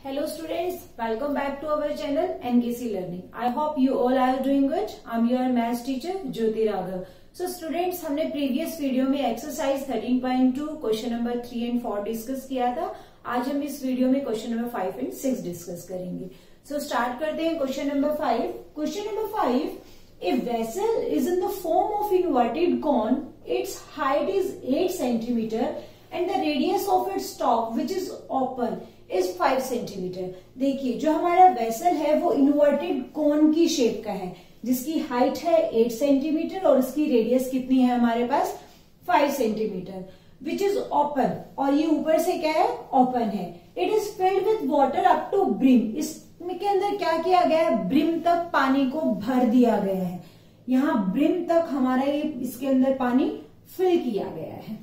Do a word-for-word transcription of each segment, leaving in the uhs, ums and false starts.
Hello students, welcome back to our channel N K C Learning. I hope you all are doing good. I'm your maths teacher Jyoti Raghav. So students, हमने previous video में exercise thirteen point two question number three and four discuss किया था. आज हम इस video में question number five and six discuss करेंगे. So so, start करते हैं question number five. Question number five, a vessel is in the form of inverted cone. Its height is eight centimeter and the radius of its top, which is open, is five centimeter. देखिए जो हमारा vessel है वो inverted कोन की shape का है, जिसकी height है एट सेंटीमीटर और उसकी रेडियस कितनी है हमारे पास five centimetre, which is open. और ये ऊपर से क्या है, ओपन है. It is filled with water up to brim. इसके अंदर क्या किया गया है, ब्रिम तक पानी को भर दिया गया है. यहाँ ब्रिम तक हमारा ये इसके अंदर पानी फिल किया गया है.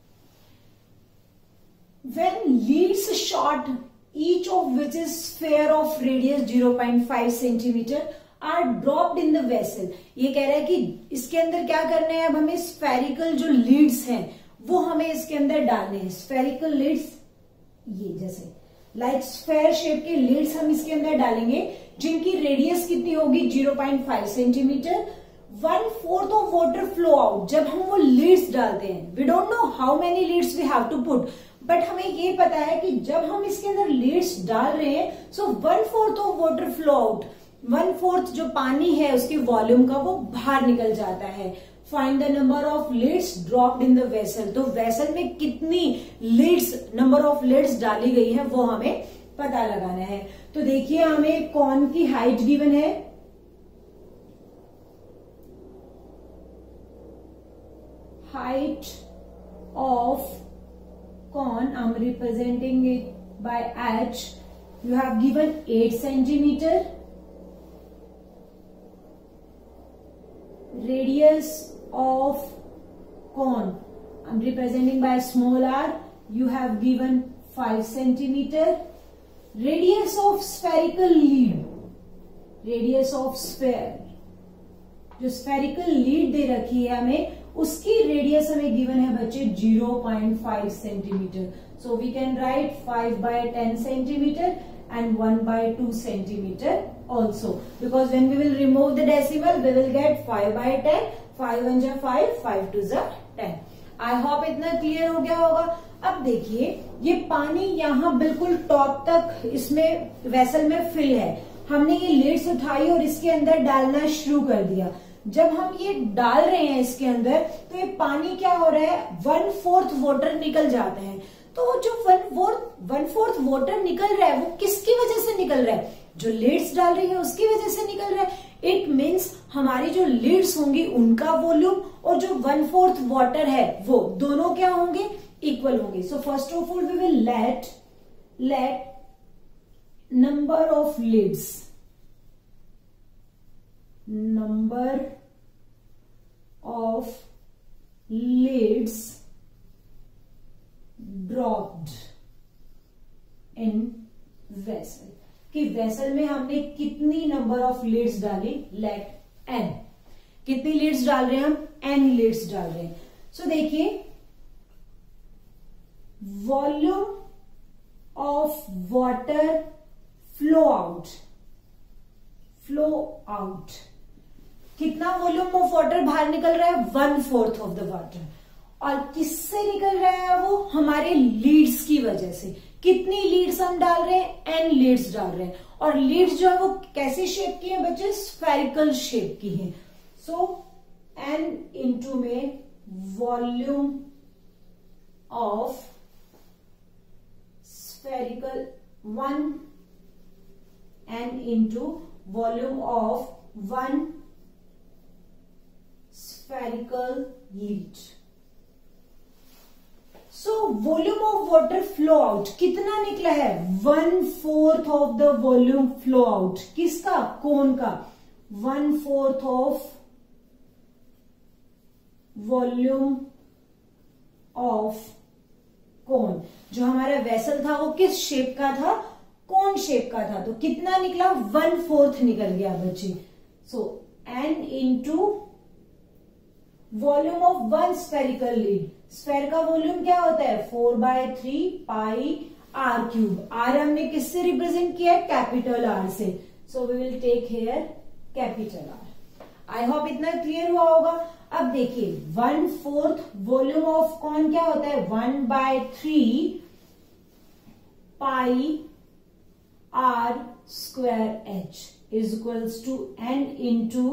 When leads shot, each of which is sphere of radius zero point five centimeter, are dropped in the vessel. ये कह रहा है कि इसके अंदर क्या करना है, अब हमें स्फेरिकल जो लीड्स हैं वो हमें इसके अंदर डालने हैं. स्फेरिकल लीड्स ये जैसे लाइक स्फेयर शेप के लीड्स हम इसके अंदर डालेंगे, जिनकी रेडियस कितनी होगी zero point five centimetre. One fourth of water flow out. जब हम वो लीड्स डालते हैं, we don't know how many leads we have to put, but हमें ये पता है कि जब हम इसके अंदर लीड्स डाल रहे हैं, so one fourth of water flow out. One fourth जो पानी है उसके वॉल्यूम का वो बाहर निकल जाता है. Find the number of leads dropped in the vessel. तो वेसल में कितनी लीड्स, नंबर ऑफ लीड्स डाली गई है वो हमें पता लगाना है. तो देखिए हमें कौन की हाइट गिवन है, height of cone, I'm representing it by h. You have given eight centimeter. Radius of cone, I'm representing by small r. You have given five centimeter. Radius of spherical lead, radius of sphere, जो spherical lead दे रखी है हमें, उसकी radius हमें given है बच्चे zero point five centimetre. So we can write five by ten centimetre and one by two centimetre also, because when we will remove the decimal we will get five by ten. Five one जा five, five two जा ten. I hope इतना clear हो गया होगा. अब देखिए ये पानी यहाँ बिल्कुल टॉप तक इसमें वेसल में फिल है. हमने ये लीड्स उठाई और इसके अंदर डालना शुरू कर दिया. जब हम ये डाल रहे हैं इसके अंदर, तो ये पानी क्या हो रहा है, वन फोर्थ वाटर निकल जाता है. तो जो one fourth one fourth water निकल रहा है वो किसकी वजह से निकल रहा है, जो लीड्स डाल रही है उसकी वजह से निकल रहा है. इट मीन्स हमारी जो लीड्स होंगी उनका वॉल्यूम और जो वन फोर्थ वाटर है वो दोनों क्या होंगे, इक्वल होंगे. So first of all we will let let number of leads number of leads dropped in vessel, कि वेसल में हमने कितनी नंबर ऑफ लीड्स डाली. Let n. कितनी लीड्स डाल रहे हैं हम, n लीड्स डाल रहे हैं. सो so, देखिए volume of water flow out, flow out कितना वॉल्यूम ऑफ वाटर बाहर निकल रहा है, one fourth of the water. और किससे निकल रहा है वो, हमारे लीड्स की वजह से. कितनी लीड्स हम डाल रहे हैं, एन लीड्स डाल रहे हैं. और लीड्स जो है वो कैसी शेप की है बच्चे, स्फेरिकल शेप की है. सो एन इंटू में volume of spherical, one N into volume of one spherical lead. So volume of water flow out कितना निकला है, one fourth of the volume flow out. किसका, कोन का. One fourth of volume of cone. जो हमारा vessel था वो किस शेप का था, कोन शेप का था. तो कितना निकला, वन फोर्थ निकल गया बच्चे. So N into volume of one spherical lead. Sphere का वॉल्यूम क्या होता है, four by three pi R cube. R हमने किससे रिप्रेजेंट किया? कैपिटल आर से। So we will take here capital R. I hope इतना क्लियर हुआ होगा। अब देखिए one fourth volume of cone क्या होता है? One by three pi are square H is equals to N into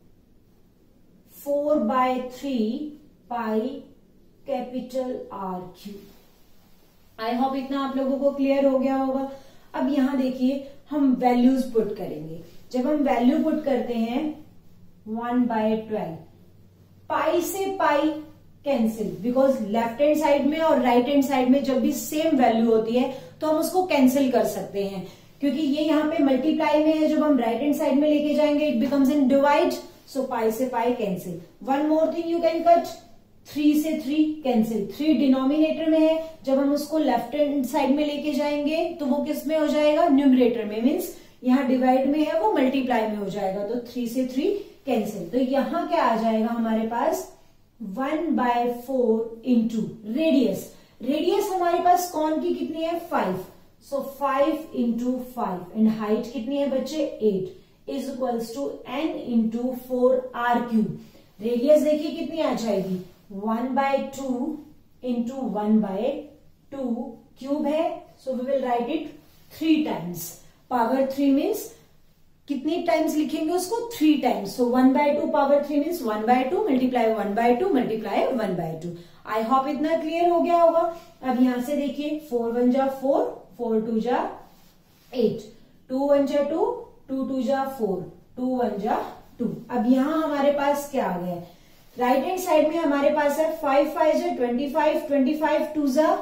four by three pi capital R cube. I hope इतना आप लोगों को क्लियर हो गया होगा। अब यहां देखिए हम वैल्यूज पुट करेंगे। जब हम वैल्यू पुट करते हैं वन बाय ट्वेल्व, पाई से pi cancel, because left hand side में और राइट हैंड साइड में जब भी सेम वैल्यू होती है तो हम उसको कैंसिल कर सकते हैं, क्योंकि ये यहाँ पे मल्टीप्लाई में है। जब हम राइट हैंड साइड में लेके जाएंगे it becomes in divide, so pi से pi cancel. One more thing you can cut, three से थ्री कैंसिल। थ्री डिनोमिनेटर में है, जब हम उसको लेफ्ट हैंड साइड में लेके जाएंगे तो वो किस में हो जाएगा? न्यूमरेटर में, मीन्स यहाँ डिवाइड में है वो मल्टीप्लाई में हो जाएगा। तो थ्री से थ्री कैंसिल। तो यहाँ क्या आ जाएगा हमारे पास? One by four into radius. Radius हमारे पास कौन की कितनी है? Five. So five into five and height कितनी है बच्चे? H is equals to N into four R cube. Radius देखिए कितनी आ जाएगी? One by two into one by two cube है, so we will write it three times. Power three means कितनी times लिखेंगे उसको? Three times. So one by to power three means one by two multiply one by two multiply one by two. I hope इतना clear हो गया होगा। अब यहां से देखिए फोर वन जा फोर, फोर टू जा एट, टू वन जा टू, टू टू जा फोर, टू वन जा टू। अब यहां हमारे पास क्या आ गया? राइट हैंड साइड में हमारे पास है फाइव फाइव जा twenty five, twenty five two जा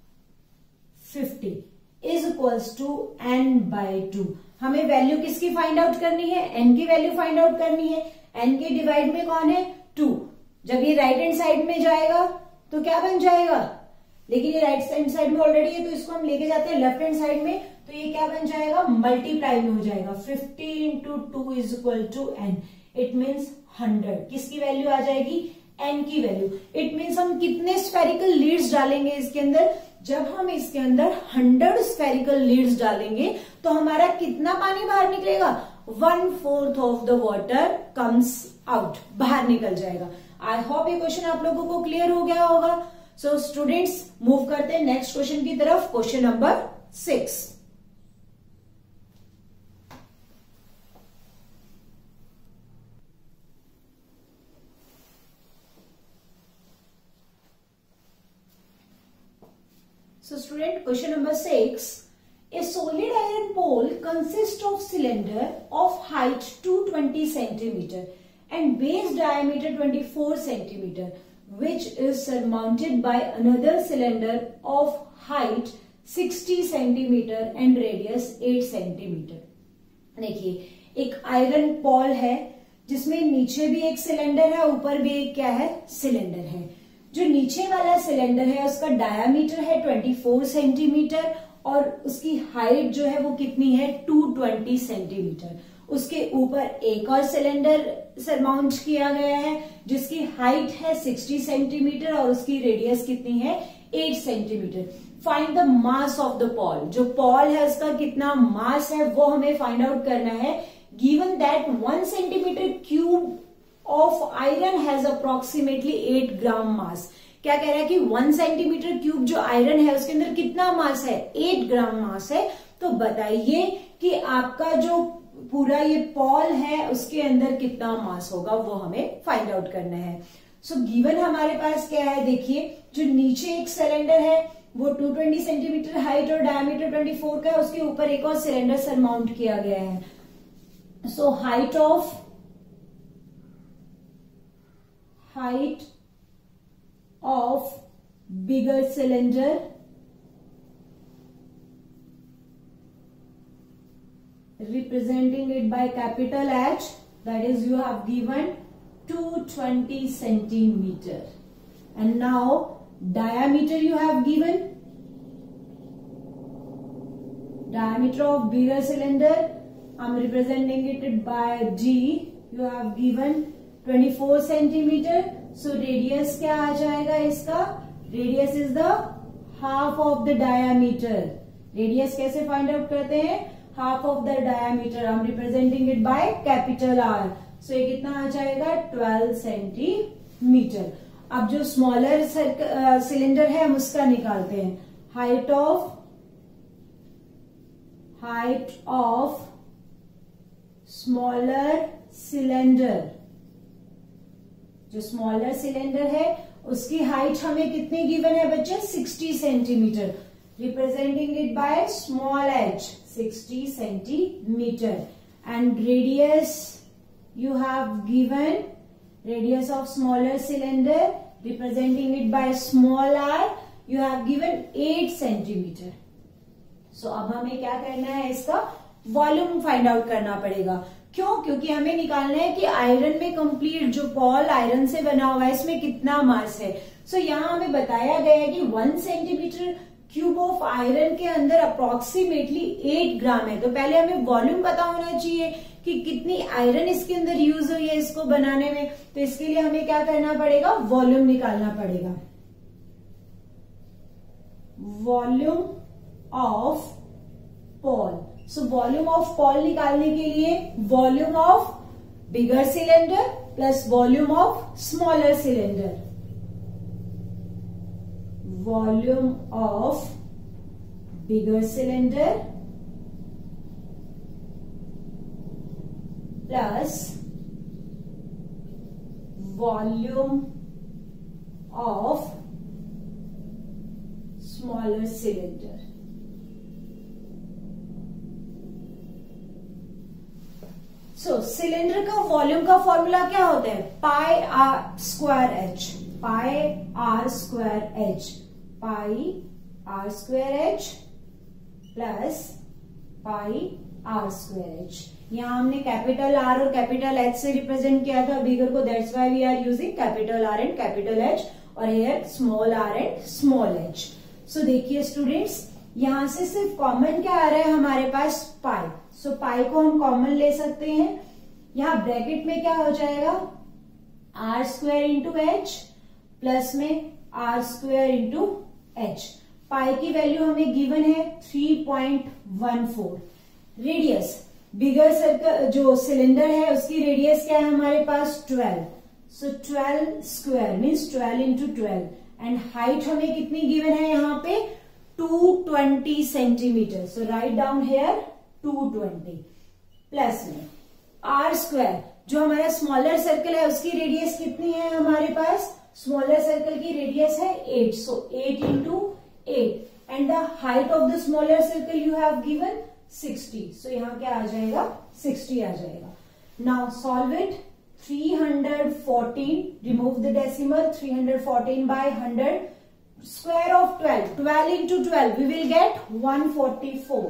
fifty is equals to n by two. हमें वैल्यू किसकी फाइंड आउट करनी है? एन की वैल्यू फाइंड आउट करनी है। एन के डिवाइड में कौन है? टू। जब ये राइट हैंड साइड में जाएगा तो क्या बन जाएगा? लेकिन ये राइट हैंड साइड में ऑलरेडी है तो इसको हम लेके जाते हैं लेफ्ट हैंड साइड में, तो ये क्या बन जाएगा? मल्टीप्लाई में हो जाएगा। Fifty into two is equal to n. It means hundred. किसकी वैल्यू आ जाएगी? एन की वैल्यू। इट मीन्स हम कितने स्फेरिकल लीड्स डालेंगे इसके अंदर? जब हम इसके अंदर हंड्रेड स्फेरिकल लीड्स डालेंगे तो हमारा कितना पानी बाहर निकलेगा? One fourth of the water comes out, बाहर निकल जाएगा। आई होप ये क्वेश्चन आप लोगों को क्लियर हो गया होगा। सो स्टूडेंट्स मूव करते हैं नेक्स्ट क्वेश्चन की तरफ, question number six. So student, question number six. A solid iron pole consists of cylinder of height two hundred twenty centimeter and base diameter twenty-four centimeter, which is surmounted by another cylinder of height sixty centimeter and radius eight centimeter. देखिए एक iron Paul है जिसमें नीचे भी एक cylinder है, ऊपर भी एक क्या है? सिलेंडर है। जो नीचे वाला सिलेंडर है उसका डायामीटर है चौबीस सेंटीमीटर और उसकी हाइट जो है वो कितनी है? दो सौ बीस सेंटीमीटर। उसके ऊपर एक और सिलेंडर सरमाउंट किया गया है जिसकी हाइट है साठ सेंटीमीटर और उसकी रेडियस कितनी है? आठ centimetre. Find the mass of the pole. जो पॉल है उसका कितना मास है वो हमें फाइंड आउट करना है। Given that one centimetre cube of iron has approximately eight gram mass. क्या कह रहा है कि वन सेंटीमीटर क्यूब जो आयरन है उसके अंदर कितना मास है? एट ग्राम मास है। तो बताइए कि आपका जो पूरा ये पॉल है उसके अंदर कितना मास होगा, वो हमें फाइंड आउट करना है। सो so, गिवन हमारे पास क्या है? देखिए जो नीचे एक सिलेंडर है वो दो सौ बीस सेंटीमीटर हाइट और डायमीटर चौबीस का है, उसके ऊपर एक और सिलेंडर सरमाउंट किया गया है। So height of height of bigger cylinder representing it by capital H, that is you have given two hundred twenty centimeter, and now diameter you have given, diameter of bigger cylinder I am representing it by D, you have given चौबीस centimetre. So radius क्या आ जाएगा इसका? Radius is the half of the diameter. Radius कैसे find out करते हैं? Half of the diameter, I am representing it by capital R. So ये कितना आ जाएगा? Twelve centimetre. अब जो स्मॉलर सिलेंडर है हम उसका निकालते हैं। Height of height of smaller cylinder, जो स्मॉलर सिलेंडर है उसकी हाइट हमें कितनी गिवन है बच्चे? Sixty centimetre, representing it by small h, sixty centimetre. And radius you have given, radius of smaller cylinder representing it by small r, you have given eight centimeter. So अब हमें क्या करना है? इसका वॉल्यूम फाइंड आउट करना पड़ेगा। क्यों? क्योंकि हमें निकालना है कि आयरन में कंप्लीट जो बॉल आयरन से बना हुआ है इसमें कितना मास है। सो so, यहाँ हमें बताया गया है कि one centimetre cube of iron के अंदर अप्रोक्सीमेटली एट ग्राम है। तो पहले हमें वॉल्यूम पता होना चाहिए कि कितनी आयरन इसके अंदर यूज हुई है इसको बनाने में। तो इसके लिए हमें क्या करना पड़ेगा? वॉल्यूम निकालना पड़ेगा। Volume of pole. So volume of pole निकालने के लिए volume of bigger cylinder plus volume of smaller cylinder, volume of bigger cylinder plus volume of smaller cylinder. So cylinder का वॉल्यूम का फॉर्मूला क्या होता है? Pi are square h, pi are square h, pi are square h plus pi are square h. यहाँ हमने capital R और capital H से represent किया था बिगर को, that's why we are using capital R and capital H, और here small r and small h. So देखिए students, यहां से सिर्फ कॉमन क्या आ रहा है हमारे पास? पाई। सो पाई को हम कॉमन ले सकते हैं। यहाँ ब्रैकेट में क्या हो जाएगा? R square into h plus में r square into h. Pi की वैल्यू हमें गिवन है three point one four. Radius bigger circle जो सिलेंडर है उसकी रेडियस क्या है हमारे पास? Twelve. So twelve square means twelve into twelve. And height हमें कितनी गिवन है यहाँ पे? Two twenty centimetre. So write down here two twenty plus में आर स्क्वायर, जो हमारा स्मॉलर सर्कल है उसकी रेडियस कितनी है हमारे पास? स्मॉलर सर्कल की रेडियस है eight. So eight into eight and the height of the smaller circle you have given sixty. So यहाँ क्या आ जाएगा? सिक्सटी आ जाएगा। Now solve it. Three hundred fourteen, remove the decimal, three hundred fourteen by hundred, square of twelve, twelve into twelve, we will get one forty-four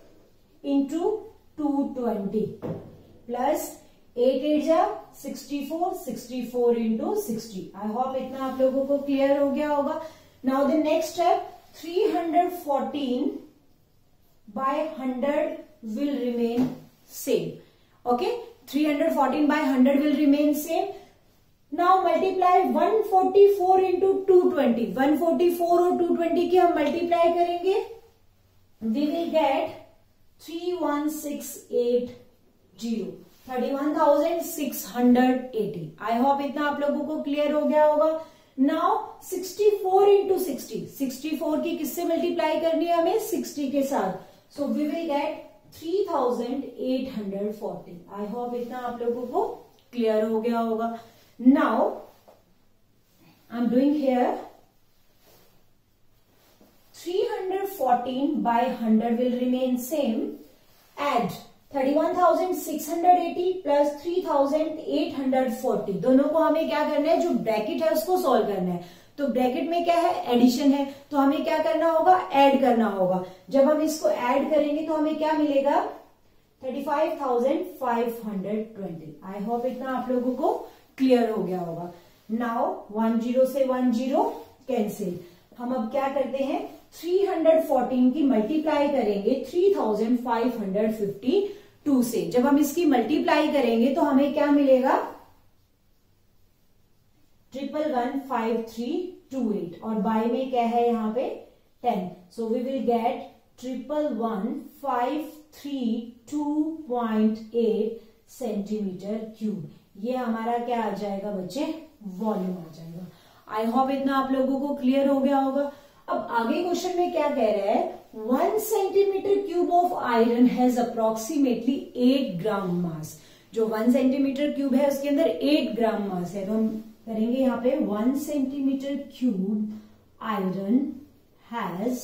into two twenty plus eight eight जा sixty-four, sixty-four into sixty. I hope इतना आप लोगों को clear हो गया होगा। Now the next step, three hundred fourteen by one hundred will remain same. Okay, three hundred fourteen by one hundred will remain same. Now multiply one forty-four into two twenty. one forty-four और two twenty की हम multiply करेंगे, we will get three one six eight zero, thirty-one thousand six hundred eighty. I hope इतना आप लोगों को clear हो गया होगा। Now sixty-four into sixty, sixty-four की किससे multiply करनी है हमें? sixty के साथ। So we will get three thousand eight hundred forty. I hope इतना आप लोगों को clear हो गया होगा। Now I'm doing here three hundred fourteen by one hundred will remain same. Add thirty-one thousand six hundred eighty plus three thousand eight hundred forty. दोनों को हमें क्या करना है? जो ब्रैकेट है उसको सॉल्व करना है। तो ब्रैकेट में क्या है? एडिशन है, तो हमें क्या करना होगा? ऐड करना होगा। जब हम इसको ऐड करेंगे तो हमें क्या मिलेगा? thirty-five thousand five hundred twenty. I hope इतना आप लोगों को क्लियर हो गया होगा। नाउ वन जीरो से वन जीरो कैंसिल। हम अब क्या करते हैं? three hundred fourteen की मल्टीप्लाई करेंगे three thousand five hundred fifty-two से। जब हम इसकी मल्टीप्लाई करेंगे तो हमें क्या मिलेगा? Triple one five three two eight, और बाय में क्या है यहाँ पे? Ten. So we will get triple one five three two point eight centimetre cube. ये हमारा क्या आ जाएगा बच्चे, वॉल्यूम आ जाएगा। आई होप इतना आप लोगों को क्लियर हो गया होगा। अब आगे क्वेश्चन में क्या कह रहा है, one centimetre cube of iron has approximately eight gram mass. जो वन सेंटीमीटर क्यूब है उसके अंदर एट ग्राम मास है, तो हम करेंगे यहाँ पे one centimetre cube iron has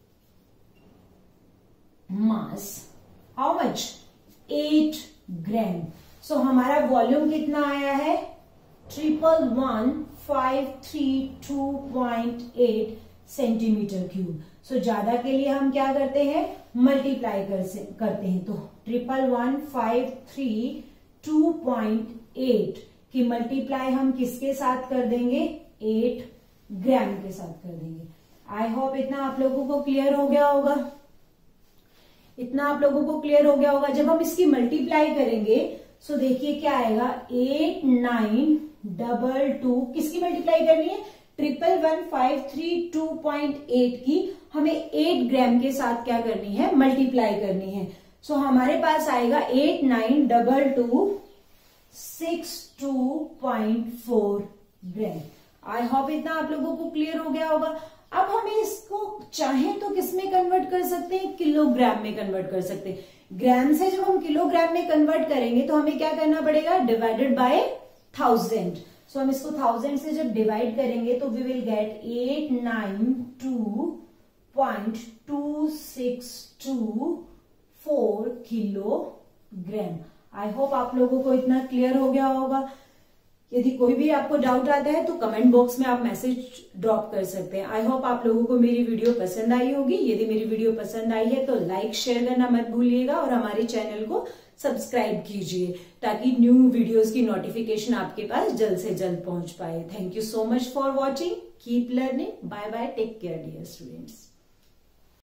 mass how much, eight gram. So हमारा वॉल्यूम कितना आया है, triple one five three two point eight centimetre cube. So ज्यादा के लिए हम क्या करते हैं, मल्टीप्लाई कर से, करते हैं। तो triple one five three two point eight की मल्टीप्लाई हम किसके साथ कर देंगे, एट ग्राम के साथ कर देंगे। आई होप इतना आप लोगों को क्लियर हो गया होगा। इतना आप लोगों को क्लियर हो गया होगा। जब हम इसकी मल्टीप्लाई करेंगे सो देखिए क्या आएगा, एट नाइन डबल टू, किसकी मल्टीप्लाई करनी है, triple one five three two point eight की हमें एट ग्राम के साथ क्या करनी है, मल्टीप्लाई करनी है। सो so, हमारे पास आएगा eight nine double two six two point four gram. I hope इतना आप लोगों को क्लियर हो गया होगा। अब हमें इसको चाहे तो किस में कन्वर्ट कर सकते हैं, किलोग्राम में कन्वर्ट कर सकते हैं। ग्राम से जब हम किलोग्राम में कन्वर्ट करेंगे तो हमें क्या करना पड़ेगा, डिवाइडेड बाय थाउजेंड। सो हम इसको थाउजेंड से जब डिवाइड करेंगे तो we will get eight nine two point two six two four kilogram. I hope आप लोगों को इतना क्लियर हो गया होगा। यदि कोई भी आपको डाउट आता है तो कमेंट बॉक्स में आप मैसेज ड्रॉप कर सकते हैं। आई होप आप लोगों को मेरी वीडियो पसंद आई होगी। यदि मेरी वीडियो पसंद आई है तो लाइक शेयर करना मत भूलिएगा और हमारे चैनल को सब्सक्राइब कीजिए ताकि न्यू वीडियोस की नोटिफिकेशन आपके पास जल्द से जल्द पहुंच पाए। Thank you so much for watching. Keep learning. Bye bye. Take care dear students.